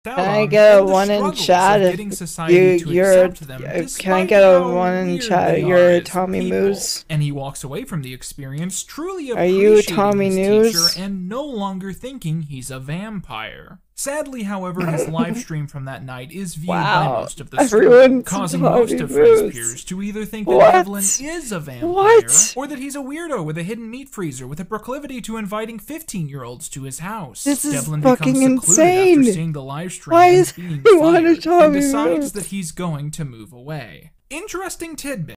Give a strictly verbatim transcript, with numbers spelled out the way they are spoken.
Can I on get a and the one in struggles chat of if getting society you to you're accept them, uh, can I despite get a how one in weird chat? they You're are as Tommy people. Moose. And he walks away from the experience truly Are you appreciating Tommy his News? teacher and no longer thinking he's a vampire. Sadly, however, his live stream from that night is viewed Wow. by most of the Everyone's school, causing Tommy most of Fred's Moose. peers to either think that What? Devlin is a vampire, What? or that he's a weirdo with a hidden meat freezer with a proclivity to inviting fifteen-year-olds to his house. This is Devlin fucking becomes secluded insane. after seeing the live stream Why and is being everyone a fired, and Tommy decides Moose? that he's going to move away. Interesting tidbit.